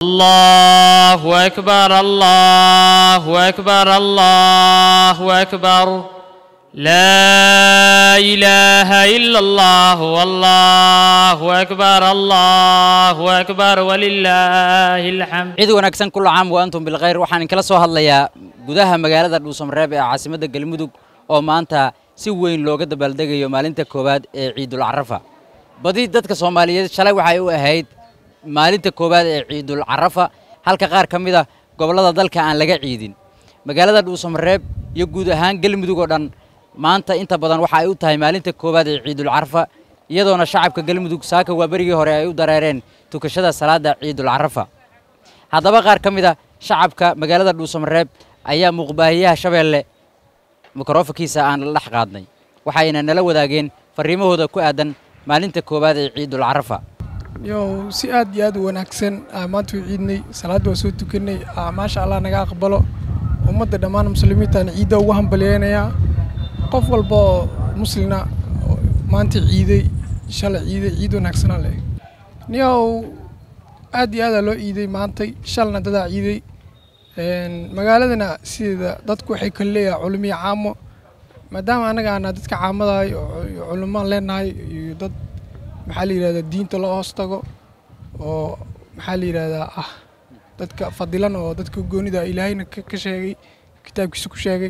الله أكبر الله أكبر الله أكبر لا إله إلا الله والله أكبر الله أكبر ولله الحمد. عيد ونكسن كل عام وأنتم بالخير. وحن كلا سو هالليا جودها مجالات الدوسمرة عاصمة الجلمدوق أو ما أنت سوين لوجد بلدقة يوم مالنت كوباد عيد العرفة. بدي دتك الصومالية شلي وحيو هيد مالنت كوباد عيد العرفة هل كغير كم إذا قبل هذا ذلك عن لقى عيدين مجالات الدوسمرة يجودها الجلمدوق ودن ما أنت بدن وحيو تهاي مالنت كوباد عيد العرفة يدون الشعب كجلمدوق ساك وبرجي هرايو درارين تكشدا صلاة عيد العرفة. هذا بغير كم إذا شعب كمجالات الدوسمرة أيام مقباهية شبل مكروفكيسا عن اللح قادني وحينا نلو ذاقين فريمه هذا كأدن مالنت كوباد عيد العرفة. يو سياد ياد ونكسن ما توعدني صلاة وسوت كني ما شاء الله نجا قبله ومد دمان مسلمين تان عيدا وهم بلينا يا قفل با مسلمنا ما أنت عيدي شل عيد ونكسن عليه نيو أدي هذا لو عيدي ما أنت شلنا تدا عيدي magaaladana sida dadku waxay kaleeyahay culumyo caamo maadaama anaga aan dadka caamada culummo leenahay iyo dad maxaa la yiraahdaa diinta loo hoos tago oo maxaa la yiraahdaa dadka fadilan oo dadka goonida ilaahayna ka sheegay kitaabkiisa ku sheegay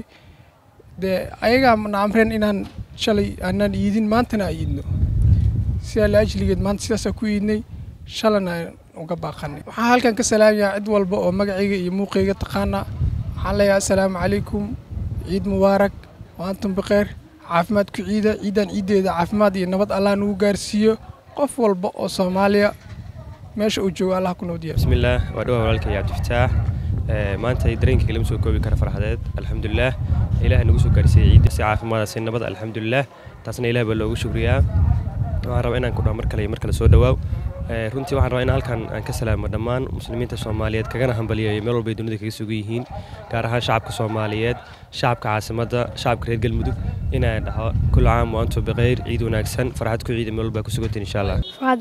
ayaga ma amreen inaan shalay aanan iidin maantana iidno si la ajligeed maanta sidaas ku iidnay shalana uga baaqanay waxaan halkan ka salaamayaa cid walba oo magacayga iyo muuqayga taqaana waxaan leeyahay assalaamu calaykum ciid mubaarak wa antum bikhair caafimaad ku ciidan ciideeda caafimaad iyo nabad Allah nagu gaarsiiyo qof walba oo Soomaaliya meesha uu joogo Allah ku noodiyo bismillaah waa dhaw walaalkay Cabdifataax maanta dareenkayga lama soo koobi karo farxadeed alxamdulillaah ilaahay nagu soo gaarsiiyay ciid si caafimaad si nabad alxamdulillaah taasna ilaahay baa loogu shukriyaa waxaan rabaa inaan ku dhaw mar kale soo dhawaaw runtii waxaan rabaa in halkan aan ka salaamo dhammaan muslimiinta Soomaaliyeed kagana hambaliyeeyo meel walba dunida kaga sugan yihiin gaar ahaan shacabka Soomaaliyeed shacabka caasimada shacabka reer Galmudug inay dhaho kul caam wa antum bikhair ciid wanaagsan farxad ku ciid meel walba ku sugantiin insha Allah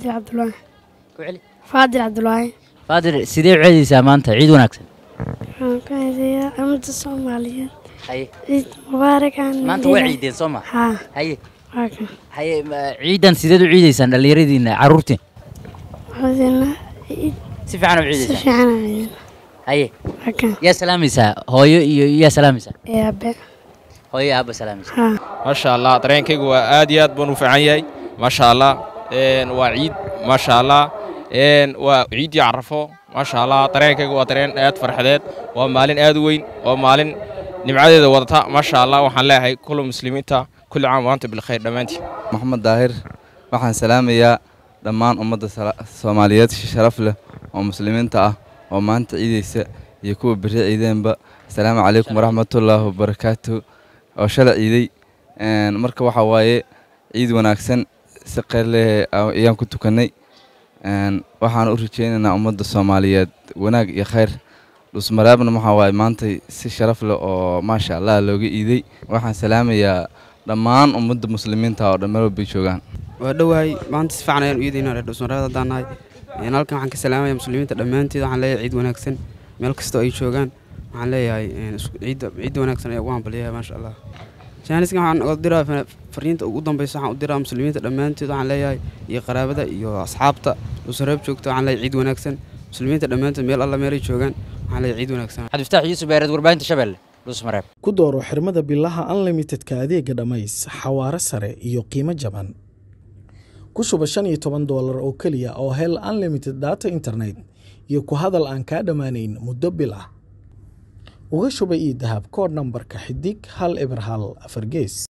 Fadil Abdullahi Fadil sidee ciidaysaa maanta ciid wanaagsan كذا أمد الصومالية هاي عيد مبارك maanta waa ciideen Soomaa ها haye هاكا haye ciidan sideed u ciidaysaan dhalinyaradiina caruurtii عاوزين عيد si fiican u ciidaysaan شجعنا عيد haye هاكا yaa salaamaysaa hooyo iyo yaa salaamaysaa يا أبا hooyo aaba salaamaysaa ها ما شاء الله dareenkaygu waa aad iyo aad baan u fiican yahay ما شاء الله waa ciid ما شاء الله waa ciid carafo ما شاء الله dareenkaygu waa dareen aad farxadeed waa maalin aad u weyn waa maalin nimcadeeda wadata ما شاء الله waxaan leeyahay kullu muslimiinta kullu caam wa antum bil khayr dhamaantii maxamed daahir waxaan salaamayaa dhammaan ummadda Soomaaliyeed sharaf leh oo muslimiinta ah oo maanta ciidaysa iyo kuwa bari ciideenba assalaamu calaykum waraxmatullaahi wabarakaatuh oo shalay ciiday marka waxa waaye ciid wanaagsan si qeyr leh ayaan ku tukanay waxaan u rajaynaynaa ummadda Soomaaliyeed wanaag iyo khayr dhusmaraabna waxa waaye maanta si sharaf leh oo maasha Allah looga ciiday waxaan salaamayaa dhammaan ummadda muslimiinta oo dhammaan bay joogaan waa dhawaay maanta si fiican ayaan u yeedinaa dhusmaraada daanahay halkan waxaan ka salaamayaa muslimiinta dhammaantood waxaan leeyahay ciid wanaagsan meel kasta oo ay joogaan waxaan leeyahay ciid wanaagsan ayaa ugu hambalyahay maasha Allah jaaniskan waxaan u diraa fariinta ugu dambaysa waxaan u diraa muslimiinta dhammaantood waxaan leeyahay iyo qaraabada iyo asxaabta dhusmaraab joogta waxaan leeyahay ciid wanaagsan muslimiinta dhammaantood meel alla meel ay joogaan waxaan leeyahay ciid wanaagsan Cabdifataax Yuusuf Beered warbaahinta Shabeelle dhusmaraab ku dooro xirmada billaha unlimitedka adeega dhamays xawaare sare iyo qiimo jaban ku shuba $15 oo kaliya oo hel unlimited data internet iyo ku hadal aan ka dhamaanayn muddo bil ah uga shuba ii dahab kood nambarka xidig 1 eber 1 4 gees